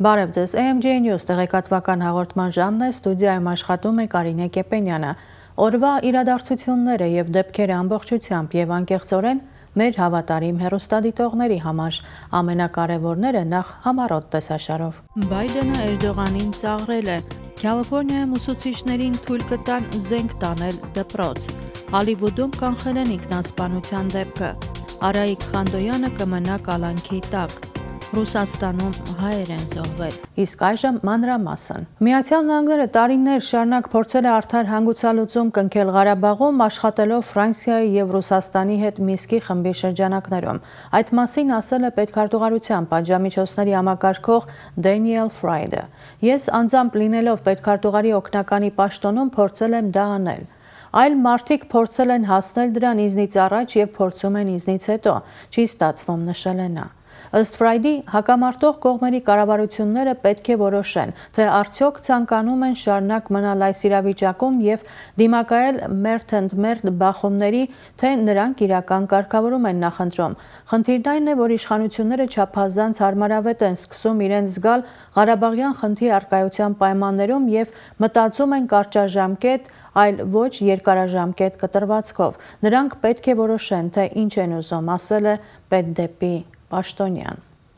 Բարև ձեզ, AMG News տեղեկատվական հաղորդման ժամն է, ստուդիայում աշխատում է Կարինե Կեպենյանը։ Օրվա իրադարձությունները եւ դեպքերը ամբողջությամբ եւ անկեղծորեն մեր հավատարիմ հեռուստադիտողների համար ամենակարևորները նախ համառոտ տեսաշարով։ Բայդենը Էրդողանին ծաղրել է։ Կալիֆոռնիայում ուսուցիչներին թույլ կտան զենք տանել դպրոց։ Հոլիվուդում կանխել են ինքնասպանության դեպքը։ Արայիկ Խանդոյանը կմնա կալանքի տակ։ Ռուսաստանում հայեր են զոհվել։ Իսկ այժմ մանրամասն։ Միացյալ Նահանգները տարիներ շարունակ փորձել է արդար հանգուցալուծում կնքել Ղարաբաղում, աշխատելով Ֆրանսիայի եւ Ռուսաստանի հետ Միսկի խմբի շրջանակներում։ Այդ մասին ասել է պետքարտուղարության պատժամիջոցների համակարգող Դենիել Ֆրայդը։ Ես անձամբ լինելով պետքարտուղարի օգնականի պաշտոնում փորձել եմ դա անել։ Այլ մարդիկ փորձել են հասնել դրան ինձնից առաջ եւ փորձում են ինձնից հետո։ Չի ստացվում, նշել է նա։ Ըստ Ֆրայդի, հակամարտող կողմերի կառավարությունները պետք է որոշեն, թե արդյոք ցանկանում են շարունակ մնալ այս իրավիճակում եւ դիմակայել մերթ բախումների, թե նրանք իրական կարգավորում են նախընտրում։ Խնդիրն այն է, որ իշխանությունները չափազանց հարմարավետ են սկսում իրենց զգալ Ղարաբաղյան խնդրի առկայության պայմաններում եւ մտածում են կարճաժամկետ, այլ ոչ երկարաժամկետ կտրվածքով։ Նրանք պետք է որոշեն, թե ինչ են ուզում, ասել է պետդեպի Պաշտոնյան։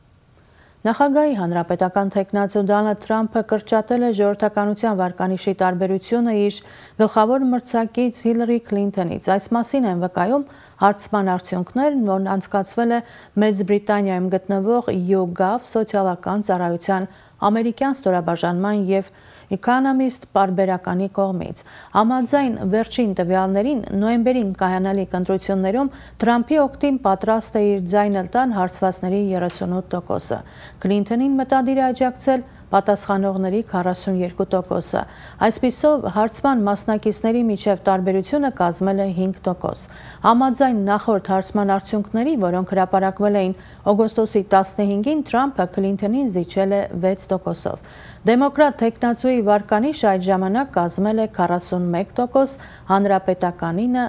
Նախագահի հանրապետական թեկնածու Դոնալդ Թրամփը կրճատել է ժողովրդականության վարկանիշի տարբերությունը իր գլխավոր մրցակից Հիլարի Քլինթոնից։ Այս մասին են վկայում հարցման արդյունքներն, որն անցկացվել է Մեծ Բրիտանիայում գտնվող YouGov սոցիալական ծառայության ամերիկյան ստորաբաժանման եւ Economist պարբերականի կողմից։ Համաձայն վերջին տվյալներին նոյեմբերին կայանալիք ընտրություններում Թրամփի օգտին պատրաստ է իր ձայնը տան հարցվածների 38%-ը։ Քլինթոնին մտադիր է աջակցել պատասխանողների 42%-ը։ Այսպիսով, հարցման մասնակիցների միջև տարբերությունը կազմել է 5%։ Համաձայն նախորդ հարցման արդյունքների, որոնք հրապարակվել էին օգոստոսի 15-ին, Թրամփը Քլինթոնին զիջել է 6%-ով։ Դեմոկրատ թեկնածուի վարկանիշը այդ ժամանակ կազմել է 41%, հանրապետականինը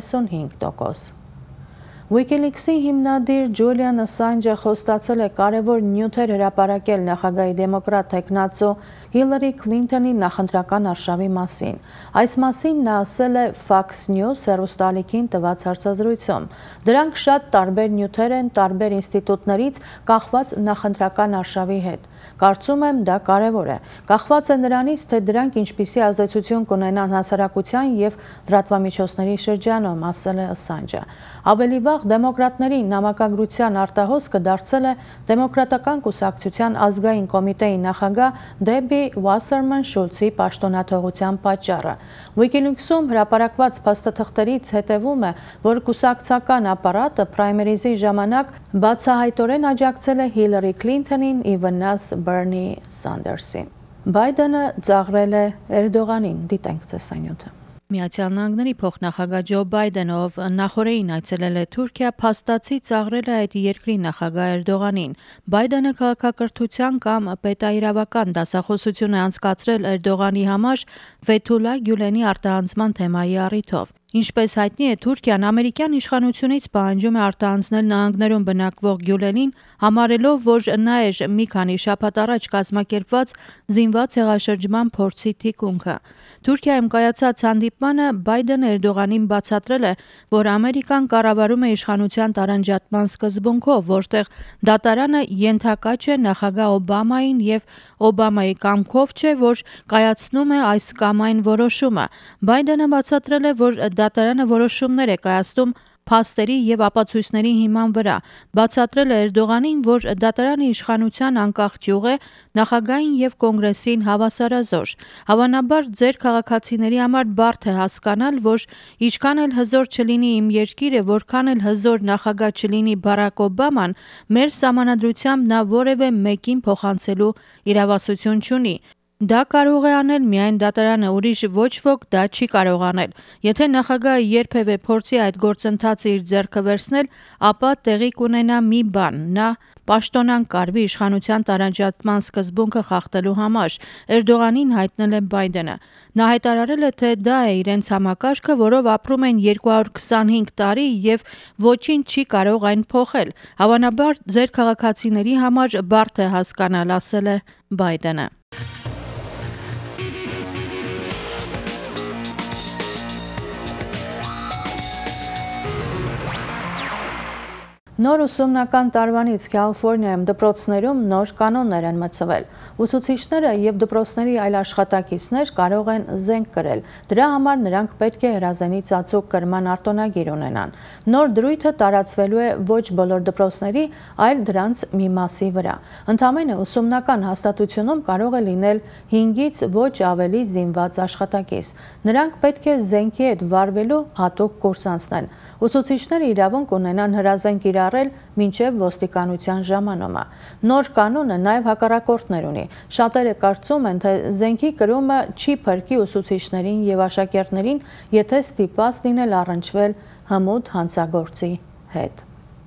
35%։ WikiLeaks-ի հիմնադիր Ջուլիան Ասանջը խոստացել է կարևոր նյութեր հրապարակել նախագահի դեմոկրատ թեկնածու Հիլարի Քլինթոնի նախընտրական արշավի մասին։ Այս մասին նա ասել է Fox News հեռուստաալիքին տված հարցազրույցում։ Դրանք շատ տարբեր նյութեր են տարբեր ինստիտուտներից կախված նախընտրական արշավի հետ։ Կարծում եմ դա կարևոր է։ Կախված է նրանից, թե դրանք ինչպիսի ազդեցություն կունենան հասարակության եւ լրատվամիջոցների շրջանում, ասել է Ասանջը։ Ավելի վաղ դեմոկրատների նամակագրության արտահոսքը դարձել է դեմոկրատական կուսակցության ազգային կոմիտեի նախագահ Դեբի Վասերման Շուլցի պաշտոնաթողության պատճառը։ WikiLeaks-ում հրապարակված փաստաթղթերից հետևում է, որ կուսակցական ապարատը պրայմերիզի ժամանակ բացահայտորեն աջակցել է Հիլարի Քլինթոնին ի վնաս Բերնի Սանդերսի։ Բայդենը ծաղրել է Էրդողանին, դիտենք տեսանյութը։ Միացյալ Նահանգների փոխնախագահ Ջո Բայդենը, ով նախորդին այցելել է Թուրքիա, փաստացի ծաղրել է այդ երկրի նախագահ Էրդողանին։ Բայդենը քաղաքակրթության կամ պետաիրավական դասախոսություն է անցկացրել Էրդողանի համար Ֆեթուլա Գյուլենի արտահանձնման թեմայի առիթով։ Ինչպես հայտնի է, Թուրքիան ամերիկյան իշխանությունից պահանջում է արտահանձնել նահանգներում բնակվող Գյուլենին, համարելով, որ նա էր մի քանի շաբաթ առաջ կազմակերպված զինված հեղաշրջման փորձի թիկունքը։ Թուրքիայում կայացած հանդիպմանը Բայդենը Էրդողանին բացատրել է, որ Ամերիկան կառավարում է իշխանության տարանջատման սկզբունքով, որտեղ դատարանը ենթակա չէ նախագահ Օբամային եւ Օբամայի կամքով չէ, որ կայացնում է այս կամ այն որոշումը։ Բայդենը բացատրել է, որ դատարանը որոշումներ է կայացնում փաստերի եւ ապացույցների հիման վրա, բացատրել է Էրդողանին, որ դատարանի իշխանության անկախ ճյուղ է, նախագահին եւ կոնգրեսին հավասարազոր։ Հավանաբար ձեր քաղաքացիների համար բարդ է հասկանալ, որ ինչքան էլ հզոր չլինի իմ երկիրը, որքան էլ հզոր նախագահ չլինի Բարակ Օբաման, մեր սահմանադրությամբ նա որևէ մեկին փոխանցելու իրավասություն չունի։ Դա կարող է անել միայն դատարանը, ուրիշ ոչ ոք դա չի կարող անել։ Եթե նախագահը երբևէ փորձի այդ գործընթացը իր ձեռքը վերցնել, ապա տեղի կունենա մի բան՝ նա պաշտոնանկ կարվի իշխանության տարանջատման սկզբունքը խախտելու համար, Էրդողանին հայտնել է Բայդենը։ Նա հայտարարել է, թե դա է իրենց համակարգը, որով ապրում են 225 տարի եւ ոչինչ չի կարող այն փոխել։ Հավանաբար ձեր քաղաքացիների համար բարդ է հասկանալ, ասել է Բայդենը։ Նոր ուսումնական տարվանից Կալիֆոռնիայում դպրոցներում նոր կանոններ են մտցվել։ Ուսուցիչները եւ դպրոցների այլ աշխատակիցներ կարող են զենք կրել։ Դրա համար նրանք պետք է հրազենի ծածուկ կրման արտոնագիր ունենան։ Նոր դրույթը տարածվելու է ոչ բոլոր դպրոցների, այլ դրանց մի մասի վրա։ Ընդամենը ուսումնական հաստատությունում կարող է լինել 5-ից ոչ ավելի զինված աշխատակից։ Նրանք պետք է զենքի հետ վարվելու հատուկ կուրս անցնեն։ Ուսուցիչները իրավունք ունենան հրազեն կիրառել մինչև ոստիկանության ժամանումը։ Նոր կանոնը նաև հակառակորդներ ունի։ Շատերը կարծում են, թե զենքի կրումը չի փրկի ուսուցիչներին եւ աշակերտներին, եթե ստիպված լինել առնչվել հմուտ հանցագործի հետ։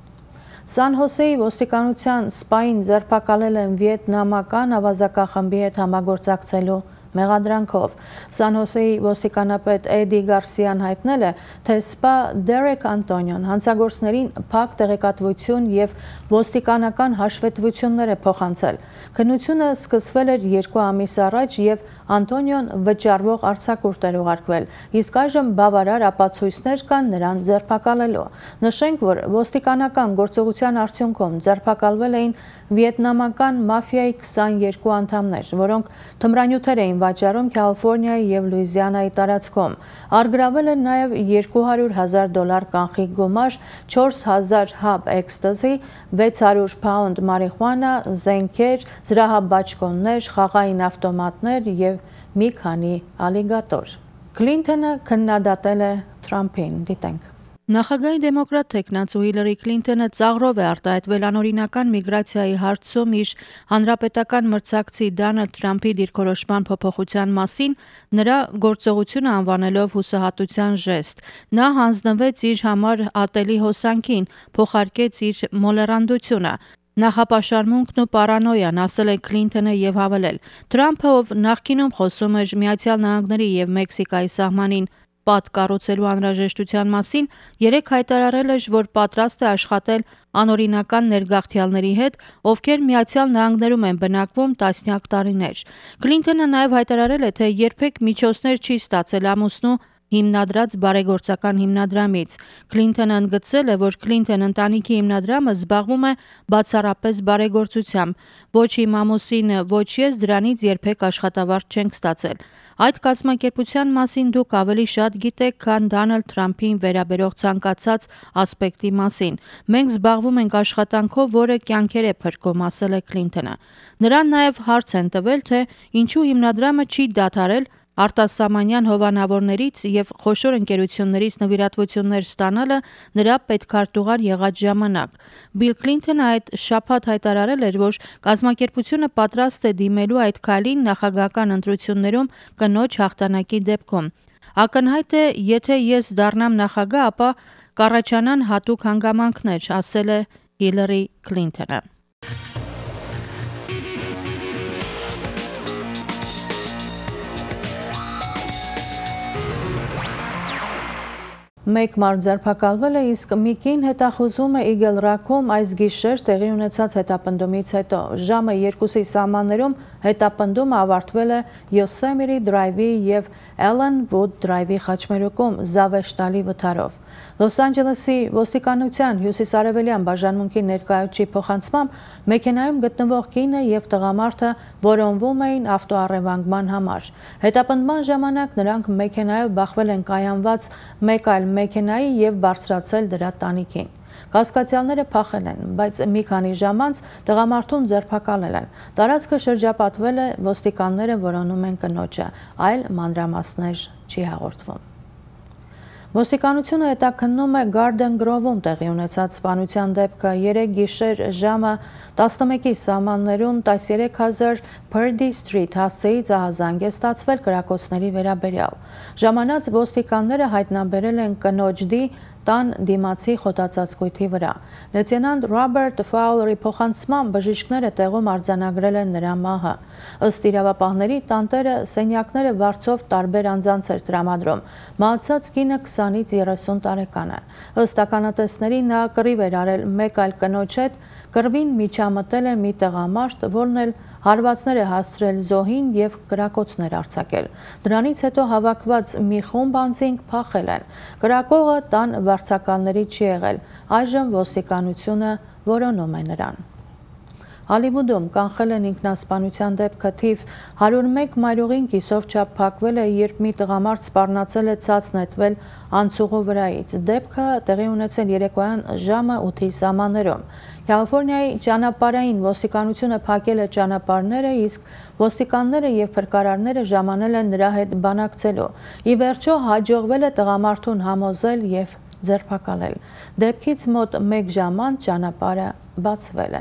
Սան Հոսեի ոստիկանության սպային ձերբակալել են վիետնամական ավազակախմբի հետ համագործակցելու մեղադրանքով։ Սան Հոսեի ոստիկանապետ Էդի Գարսիան հայտնել է, թե սպա Դերեք Անտոնիոն հանցագործներին փակ տեղեկատվություն եւ ոստիկանական հաշվետվություններ է փոխանցել։ Քննությունը սկսվել էր 2 ամիս առաջ եւ Անտոնիոն վճարվող արձակուրդ էր ուղարկվել, իսկ այժմ բավարար ապացույցներ կան նրան ձերբակալելու։ Նշենք, որ ոստիկանական գործողության արդյունքում ձերբակալվել էին վիետնամական մաֆիայի 22 անդամներ, որոնք թմրանյութեր էին վաճառում Կալիֆոռնիայի եւ Լուիզիանայի տարածքում։ Առգրավել են նաեւ $200,000 կանխիկ գումար, 4,000 հաբ էքստազի, 600 փաունդ մարիխուանա, զենքեր, զրահաբաճկոններ, խաղային ավտոմատներ եւ մի քանի ալիգատոր։ Քլինթոնը քննադատել է Թրամփին, դիտենք։ Նախագահի դեմոկրատ թեկնածու Հիլարի Քլինթոնը ծաղրով է արտահայտվել անօրինական միգրացիայի հարցում իր հանրապետական մրցակցի Դոնալդ Թրամփի դիրքորոշման փոփոխության մասին, նրա գործողությունը անվանելով հուսահատության ժեստ։ Նա հանձնվեց իր համար ատելի հոսանքին, փոխարկեց իր մոլեռանդությունը։ Նախապաշարմունքն ու պարանոյան, ասել է Քլինթոնը եւ հավելել. Թրամփը, ով նախկինում խոսում էր Միացյալ Նահանգների եւ Մեքսիկայի սահմանին պատ կառուցելու անհրաժեշտության մասին, երեկ հայտարարել էր, որ պատրաստ է աշխատել անօրինական ներգաղթյալների հետ, ովքեր Միացյալ Նահանգներում են բնակվում տասնյակ տարիներ։ Քլինթոնը նաև հայտարարել է, թե երբեք միջոցներ չի ստացել ամուսնու հիմնադրած բարեգործական հիմնադրամից։ Քլինթոնը ընդգծել է, որ Քլինթոն ընտանիքի հիմնադրամը զբաղվում է բացառապես բարեգործությամբ։ Ոչ իմ ամուսինը, ոչ ես դրանից երբեք աշխատավարձ չենք ստացել։ Այդ կազմակերպության մասին դուք ավելի շատ գիտեք, քան Դոնալդ Թրամփին վերաբերող ցանկացած ասպեկտի մասին։ Մենք զբաղվում ենք աշխատանքով, որը կյանքեր է փրկում, ասել է Քլինթոնը։ Նրան նաև հարց են տվել, թե ինչու հիմնադրամը չի դադարել արտասահմանյան հովանավորներից եւ խոշոր ընկերություններից նվիրատվություններ ստանալը նրա պետքարտուղար եղած ժամանակ։ Բիլ Քլինթոնը այդ շաբաթ հայտարարել էր, որ կազմակերպությունը պատրաստ է դիմելու այդ քայլին նախագահական ընտրություններում կնոջ հաղթանակի դեպքում։ Ակնհայտ է, եթե ես դառնամ նախագահ, ապա կառաջանան հատուկ հանգամանքներ, ասել է Հիլարի Քլինթոնը։ Մեկ մարդ ձերբակալվել է, իսկ մի կին հետախուզում է Իգլ Ռոքում այս գիշեր տեղի ունեցած հետապնդումից հետո։ Ժամը 2-ի սահմաններում հետապնդումը ավարտվել է Յոսեմիտի դրայվի եւ Էլեն Վուդ դրայվի խաչմերուկում զավեշտալի վթարով։ Լոս Անջելեսի ոստիկանության հյուսիսարևելյան բաժանմունքի ներկայացուցիչի փոխանցմամբ մեքենայում գտնվող կինը եւ տղամարդը որոնվում էին ավտոառևանգման համար։ Հետապնդման ժամանակ նրանք մեքենայով բախվել են կայանված մեկ այլ մեքենայի եւ բարձրացել դրա տանիքին։ Կասկածյալները փախել են, բայց մի քանի ժամ անց տղամարդուն ձերբակալել են։ Տարածքը շրջապատվել է, ոստիկանները որոնում են կնոջը, այլ մանրամասներ չի հաղորդվում։ Ոստիկանությունը հետաքննում է Garden Grove-ում տեղի ունեցած սպանության դեպքը 3 գիշեր ժամը 11-ի սահմաններում 13000 Purdy Street հասցեից ահազանգ է ստացվել կրակոցների վերաբերյալ։ Ժամանած ոստիկանները հայտնաբերել են կնոջ տան դիմացի խոտածածկույթի վրա։ Լեյտենանտ Ռոբերտ Ֆաուլերի փոխանցմամբ բժիշկները տեղում արձանագրել են նրա մահը։ Ըստ իրավապահների, տանտերը սենյակները վարձով տարբեր անձանց էր տրամադրում։ Մահացած կինը 20-ից 30 տարեկան է։ Ըստ ականատեսների նա կռիվ էր արել մեկ այլ կնոջ հետ, կռվին միջամտել է մի տղամարդ, որն էլ հարվածներ է հասցրել զոհին և կրակոցներ արձակել։ Դրանից հետո հավաքված մի խումբ անձինք փախել են։ Կրակողը տան վարձակալներից չի եղել։ Այժմ ոստիկանությունը որոնում է նրան։ Հոլիվուդում կանխել են ինքնասպանության դեպքը թիվ 101 մայրուղին կիսով չափ փակվել է, երբ մի տղամարդ սպառնացել է ցած նետվել անցուղու վրայից։ Դեպքը տեղի ունեցել երեկոյան ժամը 8-ի սահմաններում։ Կալիֆոռնիայի ճանապարհային ոստիկանությունը փակել է ճանապարհները, իսկ ոստիկանները և փրկարարները ժամանել են նրա հետ բանակցելու։ Ի վերջո հաջողվել է տղամարդուն համոզել և ձերբակալել։ Դեպքից մոտ 1 ժամ անց ճանապարհը բացվել է։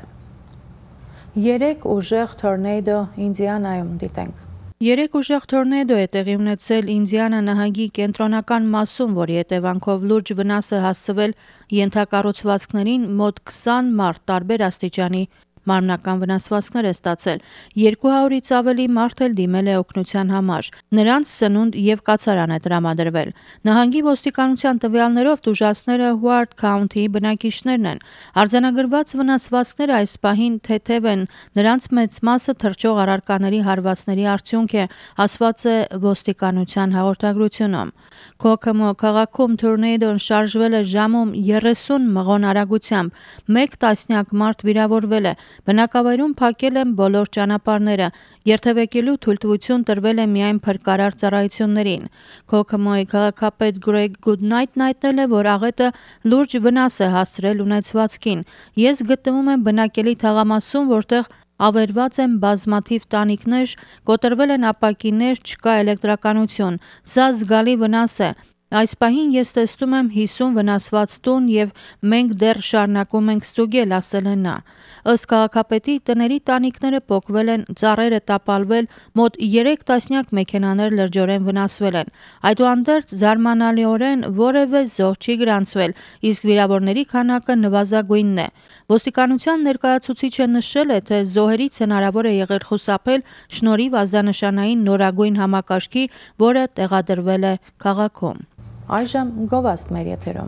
3 ուժեղ թորնեյդո Ինդիանայում դիտենք։ 3 ուժեղ թորնեյդո է տեղի ունեցել Ինդիանա նահանգի կենտրոնական մասում, որի հետևանքով լուրջ վնաս է հասցվել ենթակառուցվածքներին, մոտ 20 մարդ տարբեր աստիճանի մարմնական վնասվածքներ է ստացել։ 200-ից ավելի մարդ էլ դիմել է օգնության համար։ Նրանց սնունդ և կացարան է տրամադրվել։ Նահանգի ոստիկանության տվյալներով տուժածները Հուարդ Քաունթիի բնակիչներն են։ Արձանագրված վնասվածքները այս պահին թեթև են, նրանց մեծ մասը թռչող առարկաների հարվածների արդյունք է, ասված է ոստիկանության հաղորդագրությունում։ Քոքոմո քաղաքում թորնեյդոն շարժվել է ժամում 30 մղոն արագությամբ, 1 տասնյակ մարդ վիրավորվել է։ Բնակավայրում փակել են բոլոր ճանապարհները, երթևեկելու թույլտվություն տրվել է միայն փրկարար ծառայություններին։ Քոքոմոյի քաղաքապետ Գրեգ Գուդնայթն հայտնել է, որ աղետը լուրջ վնաս է հասցրել ունեցվածքին։ Ես գտնվում եմ բնակելի թաղամասում, որտեղ ավերված են բազմաթիվ տանիքներ, կոտրվել են ապակիներ, չկա էլեկտրականություն։ Սա զգալի վնաս է։ Այս պահին ես տեսնում եմ 50 վնասված տուն և մենք դեռ շարունակում ենք ստուգել, ասել է նա։ Ըստ քաղաքապետի, տների տանիքները պոկվել են, ծառերը տապալվել, մոտ 3 տասնյակ մեքենաներ լրջորեն վնասվել են։ Այդուհանդերձ զարմանալիորեն որևէ զոհ չի գրանցվել, իսկ վիրավորների քանակը նվազագույնն է։ Ոստիկանության ներկայացուցիչը նշել է, թե զոհերից հնարավոր է եղել խուսափել շնորհիվ ազդանշանային նորագույն համակարգի, որը տեղադրվել է քաղաքում։ Այժմ գովազդ մեր եթերում։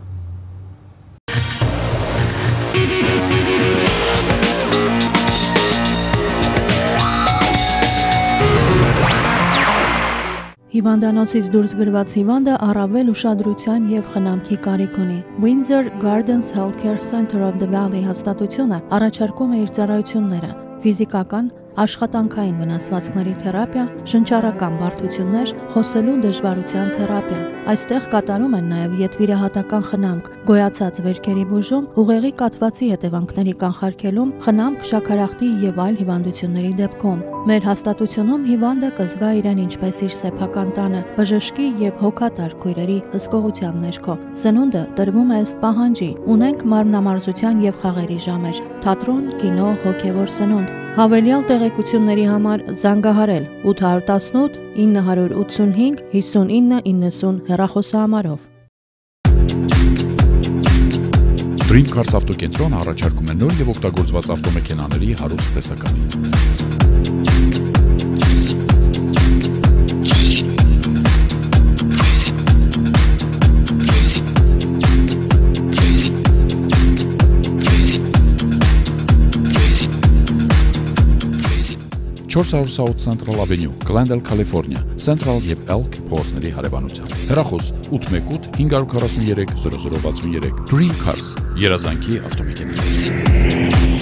Հիվանդանոցից դուրս գրված հիվանդը առավել ուշադրության և խնամքի կարիք ունի։ Windsor Gardens Healthcare Center of the Valley հաստատությունը առաջարկում է իր ծառայությունները՝ ֆիզիկական, աշխատանքային վնասվածքների թերապիա, շնչառական բարդություններ, խոսելու դժվարության թերապիա։ Այստեղ կատարում են նաև ետվիրահատական խնամք, գոյացած վերքերի բուժում, ուղեղի կաթվածի հետևանքների կանխարգելում, խնամք շաքարախտի և այլ հիվանդությունների դեպքում։ Մեր հաստատությունում հիվանդը կզգա իրեն ինչպես իր սեփական տանը, բժշկի և հոգատար քույրերի հսկողության ներքո։ Սնունդը տրվում է ըստ պահանջի։ Ունենք մարմնամարզության և խաղերի ժամեր, թատրոն, կինո, հոգևոր սնունդ։ Հավելյալ տեղեկությունների համար զանգահարել 818 985 5990 հեռախոսահամարով։ Dream Cars ավտոկենտրոնը առաջարկում է նոր և օգտագործված ավտոմեքենաների հարուստ տեսականի։ Չորս South Central Avenue, Glendale, California, Central և Elk փողոցների հարևանությամբ։ Հեռախոս 818 543 0063 Dream Cars, երազանքի ավտոմեքենաներ։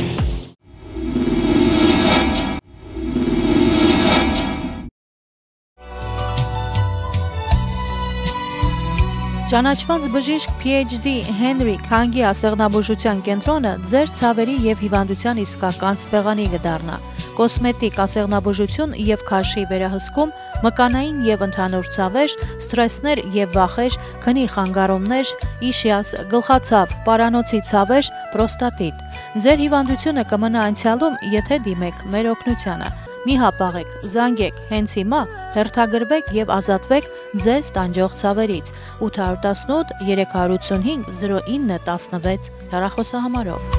Ճանաչված բժիշկ PhD Հենրի Քանգի ասեղնաբուժության կենտրոնը ձեր ցավերի եւ հիվանդության իսկական սպեղանի կդառնա։ Կոսմետիկ ասեղնաբուժություն եւ քաշի վերահսկում, մկանային եւ ընդհանուր ցավեր, սթրեսներ եւ վախեր, քնի խանգարումներ, իշիաս, գլխացավ, պարանոցի ցավեր, պրոստատիտ։ Ձեր հիվանդությունը կմնա անցյալում, եթե դիմեք մեր օգնությանը։ Մի հապաղեք, զանգեք, հենց հիմա հերթագրվեք եւ ազատվեք ձեզ տանջող ցավերից 818 385 0916 հեռախոսահամարով։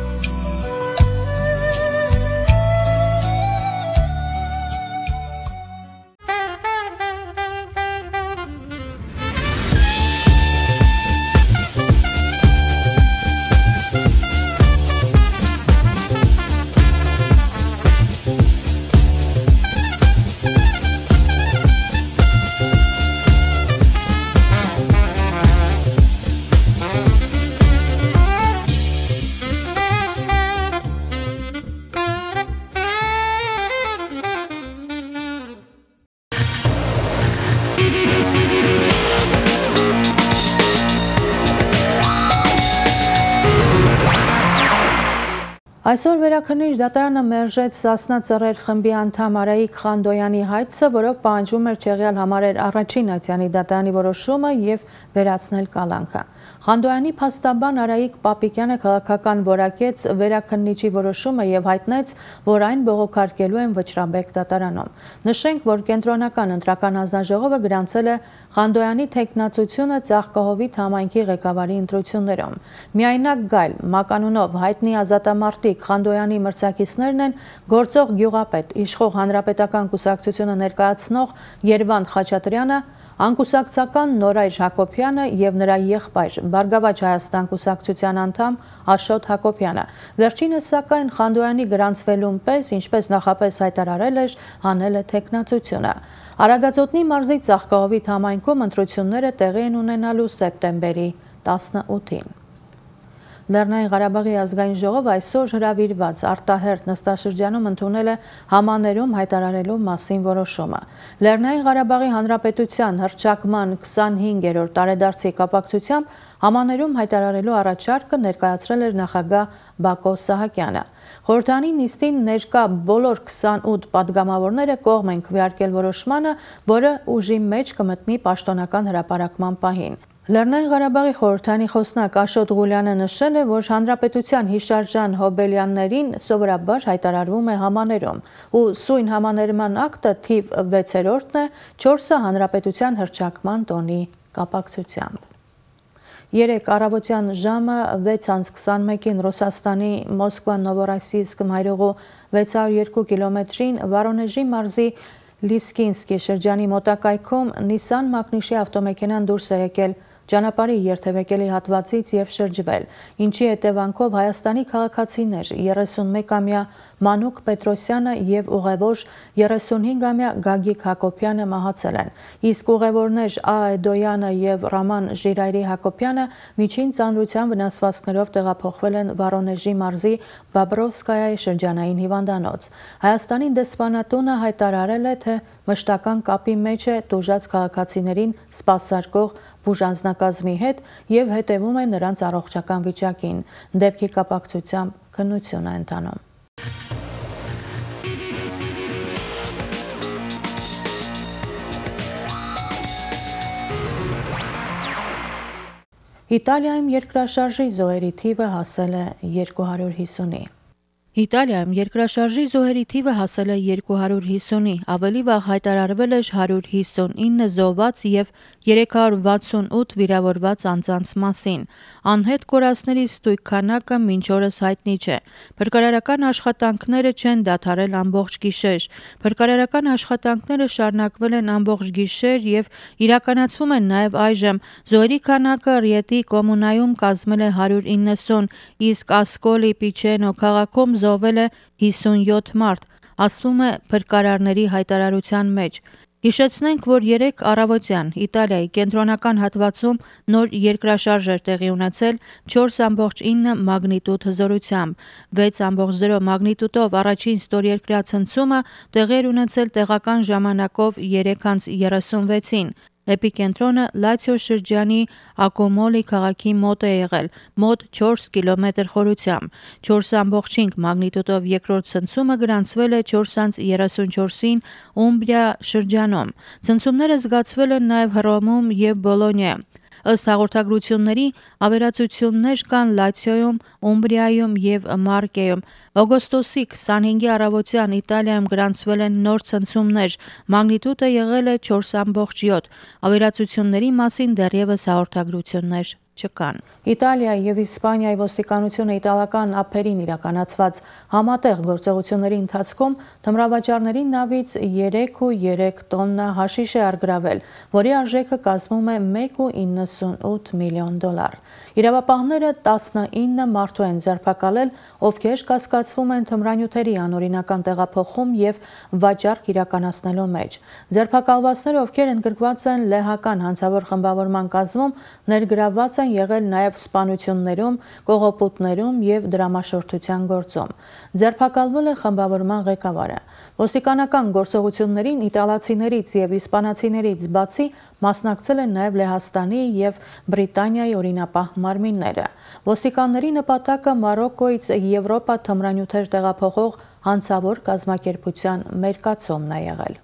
Այսօր Վերաքննիչ դատարանը մերժեց Սասնա Ծռեր խմբի անդամ Արայիկ Խանդոյանի հայցը, որով պահանջում էր չեղյալ համարել առաջին ատյանի դատարանի որոշումը եւ վերացնել կալանքը։ Խանդոյանի փաստաբան Արայիկ Պապիկյանը քաղաքական որակեց Վերաքննիչի որոշումը եւ հայտնեց, որ այն բողոքարկելու են Վճռաբեկ դատարանում։ Նշենք, որ կենտրոնական ընտրական հանձնաժողովը գրանցել է Խանդոյանի թեկնածությունը Ծաղկահովիտ համայնքի ղեկավարի ընտրություններում։ Միայնակ Գայլ մականունով հայտնի ազատամարտիկ Խանդոյանի մրցակիցներն են գործող գյուղապետ, իշխող հանրապետական կուսակցությունը ներկայացնող Երվանդ Խաչատրյանը, անկուսակցական Նորայր Հակոբյանը եւ նրա եղբայր Բարգավաճ Հայաստան կուսակցության անդամ Աշոտ Հակոբյանը։ Վերջինս սակայն Խանդոյանի գրանցվելուն պես, ինչպես նախապես հայտարարել էր, հանել է թեկնածությունը։ Արագածոտնի մարզի Ծաղկահովիտ համայնքում ընտրությունները տեղի են ունենալու սեպտեմբերի 18-ին։ Լեռնային Ղարաբաղի ազգային ժողովը այսօր հրավիրված արտահերթ նստաշրջանում ընդունել է համաներում հայտարարելու մասին որոշումը։ Լեռնային Ղարաբաղի Հանրապետության հռչակման 25-րդ տարեդարձի կապակցությամբ համաներում հայտարարելու առաջարկը ներկայացրել էր նախագահ Բակո Սահակյանը։ Խորհրդանի նիստին ներկա բոլոր 28 падգամավորները կողմ են քվեարկել որոշմանը, որը ուժի մեջ կմտնի պաշտոնական հրապարակման պահին։ Լեռնային Ղարաբաղի խորհրդանի խոսնակ Աշոտ Ղուլյանը նշել է, որ հանրապետության հիշարժան հոբելյաններին սովորաբար հայտարարվում է համաներում, ու սույն համաներման ակտը թիվ 6-րդն է, 4-ը հանրապետության հռչակման տոնի կապակցությամբ։ Երեկ առավոտյան ժամը 6:21-ին Ռուսաստանի Մոսկվա-Նովորոսիյսկ մայրուղու 602 կիլոմետրին Վորոնեժի մարզի Լիսկինսկի շրջանի մոտակայքում Նիսան մակնիշի ավտոմեքենան դուրս է եկել ճանապարհի երթևեկելի հատվածից եւ շրջվել, ինչի հետևանքով Հայաստանի քաղաքացիներ 31-ամյա Մանուկ Պետրոսյանը եւ ուղևոր 35-ամյա Գագիկ Հակոբյանը մահացել են, իսկ ուղևորներ Աեդոյանը եւ Ռաման Ժիրայրի Հակոբյանը միջին ծանրության վնասվածքներով տեղափոխվել են Վորոնեժի մարզի Բաբրովսկայայի շրջանային հիվանդանոց։ Հայաստանի դեսպանատունը հայտարարել է, թե մշտական կապի մեջ է տուժած քաղաքացիներին սպասարկող բուժանձնակազմի հետ եւ հետևում է նրանց առողջական վիճակին։ Դեպքի կապակցությամբ քննություն է ընթանում։ Իտալիայում երկրաշարժի զոհերի թիվը հասել է 250-ի։ Իտալիայում երկրաշարժի զոհերի թիվը հասել է 250-ի, ավելի վաղ հայտարարվել էր 159 զոհված եւ 368 վիրավորված անձանց մասին։ Անհետ կորածների ստույգ քանակը մինչ օրս հայտնի չէ։ Փրկարարական աշխատանքները չեն դադարել ամբողջ գիշեր։ Փրկարարական աշխատանքները շարունակվել են ամբողջ գիշեր եւ իրականացվում են նաեւ այժմ։ Զոհերի քանակը Ռիետի կոմունայում կազմել է 190, իսկ Ասկոլի Պիչենո քաղաքում զոհվել է 57 մարդ, ասվում է փրկարարների հայտարարության մեջ։ Հիշեցնենք, որ երեկ առավոտյան Իտալիայի կենտրոնական հատվածում նոր երկրաշարժ էր տեղի ունեցել 4.9 մագնիտուդ հզորությամբ, 6.0 մագնիտուդով առաջին ստորերկրյա ցնցումը տեղի էր ունեցել տեղական ժամանակով 3:36-ին։ Էպիկենտրոնը Լացիո շրջանի Ակոմոլի քաղաքի մոտ է եղել, մոտ 4 կիլոմետր խորությամբ։ 4.5 մագնիտուդով երկրորդ ցնցումը գրանցվել է 4.34-ին Ումբրիա շրջանում։ Ցնցումները զգացվել են նաև Հռոմում և Բոլոնիայում։ Ըստ հաղորդագրությունների, ավերածություններ կան Լացիոյում, Ումբրիայում և Մարկեյում։ Օգոստոսի 25-ի առավոտյան Իտալիայում գրանցվել են նոր ցնցումներ, մագնիտուդը եղել է 4.7։ Ավերածությունների մասին դեռևս հաղորդագրություններ չկան։ Իտալիայի և Իսպանիայի ոստիկանությունը իտալական ափերին իրականացված համատեղ գործողությունների ընթացքում թմրավաճառների նավից 3.3 տոննա հաշիշ է առգրավել, որի արժեքը կազմում է 1.98 միլիոն դոլար։ Իրավապահները 19 մարդու են ձերբակալել, ովքեր կասկածվում են թմրանյութերի անօրինական տեղափոխում և վաճառք իրականացնելու մեջ։ Ձերբակալվածները, ովքեր ընդգրկված են լեհական հանցավոր խմբավորման կազմում, ներգրավված են եղել նաև սպանություններում, կողոպուտներում և դրամաշորթության գործում։ Ձերբակալվել է խմբավորման ղեկավարը։ Ոստիկանական գործողություններին իտալացիներից և իսպանացիներից բացի մասնակցել են նաև Լեհաստանի և Բրիտանիայի օրինապահ մարմինները։ Ոստիկանների նպատակը Մարոկկոից Եվրոպա թմրանյութեր տեղափոխող հանցավոր կազմակերպության մերկացումն է եղել։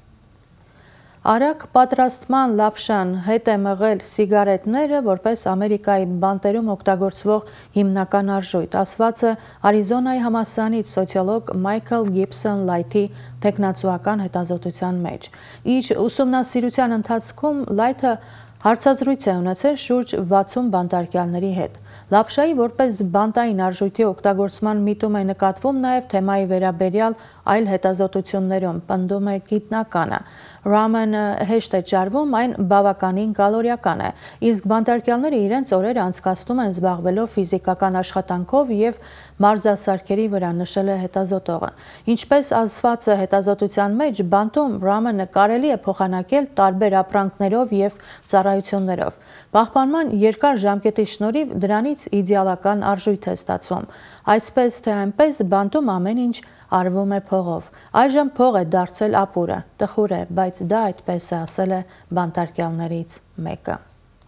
Արագ պատրաստման լապշան հետ է մղել սիգարետները որպես Ամերիկայի բանտերում օգտագործվող հիմնական արժույթ, ասված է Արիզոնայի համալսարանից սոցիոլոգ Մայքլ Գիբսոն Լայթի թեկնածուական հետազոտության մեջ։ Իր ուսումնասիրության ընթացքում Լայթը հարցազրույց է ունեցել շուրջ 60 բանտարկյալների հետ։ Լապշայի որպես բանտային արժույթի օգտագործման միտում է նկատվում նաև թեմայի վերաբերյալ այլ հետազոտություններում, պնդում է գիտնականը։ Ռամենը հեշտ է ճարվում, այն բավականին կալորիական է, իսկ բանտարկյալները իրենց օրերը անցկացնում են զբաղվելով ֆիզիկական աշխատանքով և մարզասարքերի վրա, նշել է հետազոտողը։ Ինչպես ասված է հետազոտության մեջ, բանտում ռամենը կարելի է փոխանակել տարբեր ապրանքներով և ծառայություններով։ Պահպանման երկար ժամկետի շնորհիվ դրանից իդեալական արժույթ է ստացվում։ Այսպես թե այնպես, բանտում ամեն ինչ արվում է փողով։ Այժմ փող է դարձել ապուրը, տխուր է, բայց դա այդպես է, ասել է բանտարկյալներից մեկը։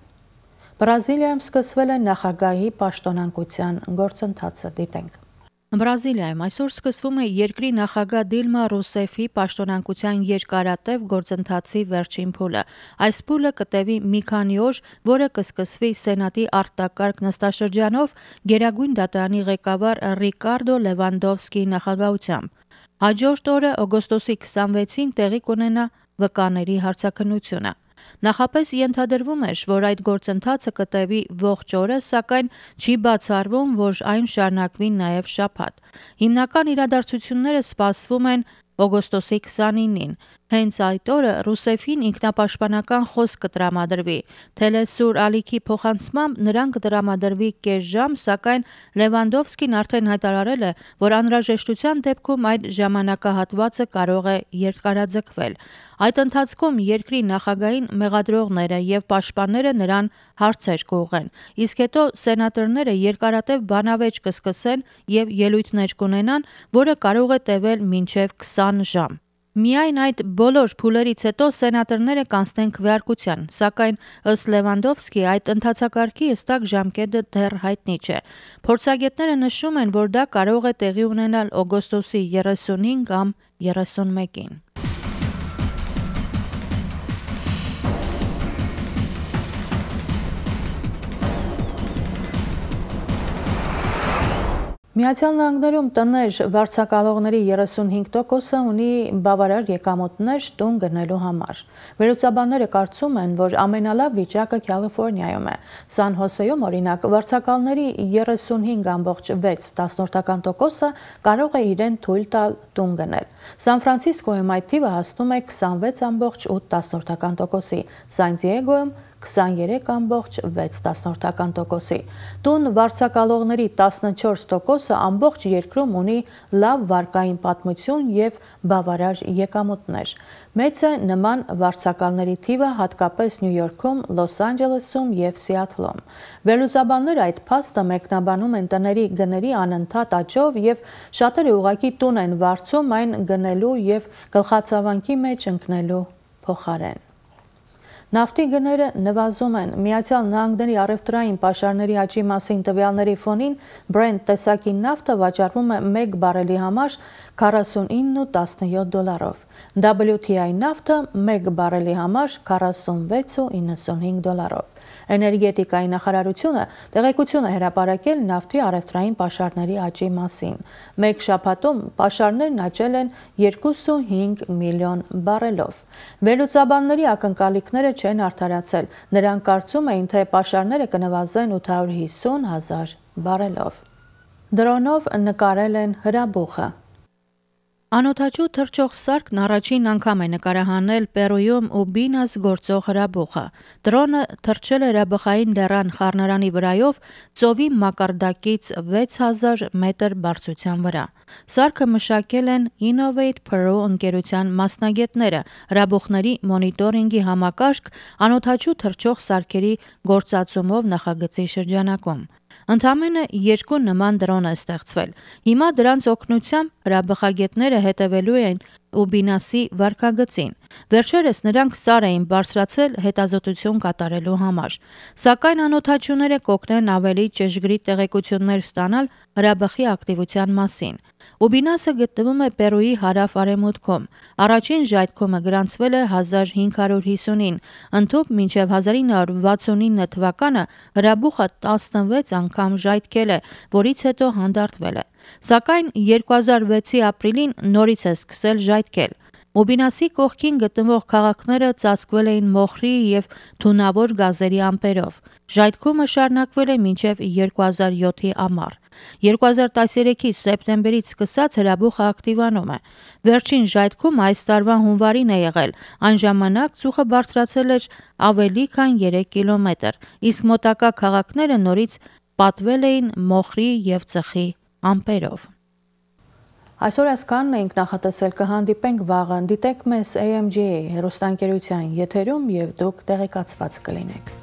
Բրազիլիայում սկսվել է նախագահի պաշտոնանկության գործընթացը, դիտենք։ Բրազիլիայում այսօր սկսվում է երկրի նախագահ Դիլմա Ռուսեֆի պաշտոնանկության երկարատև գործընթացի վերջին փուլը։ Այս փուլը կտևի մի քանի օր, որը կսկսվի Սենատի արտակարգ նստաշրջանով Գերագույն դատարանի ղեկավար Ռիկարդո Լևանդովսկիի նախագահությամբ։ Հաջորդ օրը օգոստոսի 26-ին տեղի կունենա վկաների հարցաքննությունը։ Նախապես ենթադրվում էր, որ այդ գործընթացը կտևի ողջ օրը, սակայն չի բացառվում, որ այն շարունակվի նաև շաբաթ։ Հիմնական իրադարձությունները սպասվում են օգոստոսի 29-ին։ Հենց այդ օրը Ռուսեֆին ինքնապաշտպանական խոսք կտրամադրվի։ Թելեսուր ալիքի փոխանցմամբ նրան կտրամադրվի կես ժամ, սակայն Լևանդովսկին արդեն հայտարարել է, որ անհրաժեշտության դեպքում այդ ժամանակահատվածը կարող է երկարաձգվել։ Այդ ընթացքում երկրի նախագահին մեղադրողները և պաշտպանները նրան հարցեր կուղղեն, իսկ հետո սենատորները երկարատև բանավեճ կսկսեն և ելույթներ կունենան, որը կարող է տևել մինչև 20 ժամ։ Միայն այդ բոլոր փուլերից հետո սենատորները կանցնեն քվեարկության, սակայն ըստ Լևանդովսկի այդ ընթացակարգի հստակ ժամկետը դեռ հայտնի չէ։ Փորձագետները նշում են, որ դա կարող է տեղի ունենալ օգոստոսի 30-ին կամ 31-ին։ Միացյալ Նահանգներում տներ վարձակալողների 35%-ը ունի բավարար եկամուտներ տուն գնելու համար։ Վերլուծաբանները կարծում են, որ ամենալավ վիճակը Կալիֆոռնիայում է։ Սան Հոսեում, օրինակ, վարձակալների 35.6%-ը կարող է իրեն թույլ տալ տուն գնել։ Սան Ֆրանցիսկոյում այդ թիվը հասնում է 26.8%-ի, Սան Դիեգոյում 23.6%-ի։ Տուն վարձակալողների 14%-ը ամբողջ երկրում ունի լավ վարկային պատմություն և բավարար եկամուտներ։ Մեծ է նման վարձակալների թիվը հատկապես Նյու Յորքում, Լոս Անջելեսում և Սիաթլում։ Վերլուծաբանները այդ փաստը մեկնաբանում են տների գների անընդհատ աճով և շատերը ուղղակի տուն են վարձում այն գնելու և գլխացավանքի մեջ ընկնելու փոխարեն։ Նավթի գները նվազում են։ Միացյալ Նահանգների առևտրային պաշարների աճի մասին տվյալների ֆոնին Brent տեսակի նավթը վաճառվում է 1 բարելի համար 49.17 դոլարով։ WTI նավթը 1 բարելի համար 46.95 դոլարով։ Էներգետիկայի նախարարությունը տեղեկություն է հրապարակել նավթի առևտրային պաշարների աճի մասին։ Մեկ շաբաթում պաշարներն աճել են 2.5 միլիոն բարելով։ Վերլուծաբանների ակնկալիքները չեն արդարացել։ Նրանք կարծում էին, թե պաշարները կնվազեն 850,000 բարելով։ Դրոնով նկարել են հրաբուխը։ Անօդաչու թռչող սարքն առաջին անգամ է նկարահանել Պերույում ու Բինաս գործող հրաբուխը։ Դրոնը թռչել է հրաբխային լեռան խառնարանի վրայով ծովի մակարդակից 6000 մետր բարձրության վրա։ Սարքը մշակել են Innovate Peru ընկերության մասնագետները հրաբուխների մոնիտորինգի համակարգ անօդաչու թռչող սարքերի գործածումով նախագծի շրջանակում։ Ընդամենը 2 նման դրոն է ստեղծվել։ Հիմա դրանց օգնությամբ հրաբխագետները հետևելու են Ուբինասի վարքագծին։ Վերջերս նրանք սար էին բարձրացել հետազոտություն կատարելու համար։ Սակայն անօդաչուները կօգնեն ավելի ճշգրիտ տեղեկություններ ստանալ հրաբխի ակտիվության մասին։ Ուբինասը գտնվում է Պերույի հարավ-արևմուտքում։ Առաջին ժայթքումը գրանցվել է 1550-ին, ընդհուպ մինչև 1969 թվականը հրաբուխը 16 անգամ ժայթքել է, որից հետո հանդարտվել է։ Սակայն 2006-ի ապրիլին նորից է սկսել ժայթքել։ Ուբինասի կողքին գտնվող քաղաքները ծածկվել էին մոխրի և թունավոր գազերի ամպերով։ Ժայթքումը շարունակվել է մինչև 2007-ի ամառ։ 2013-ի սեպտեմբերից սկսած հրաբուխը ակտիվանում է։ Վերջին ժայթքումը այս տարվա հունվարին է եղել։ Այն ժամանակ ծուխը բարձրացել էր ավելի քան 3 կիլոմետր, իսկ մոտակա քաղաքները նորից պատվել էին մոխրի և ծխի ամպերով։ Այսօր այսքանն էինք նախատեսել, կհանդիպենք վաղը, դիտեք մեզ AMG հեռուստաընկերության եթերում և դուք տեղեկացված կլինեք։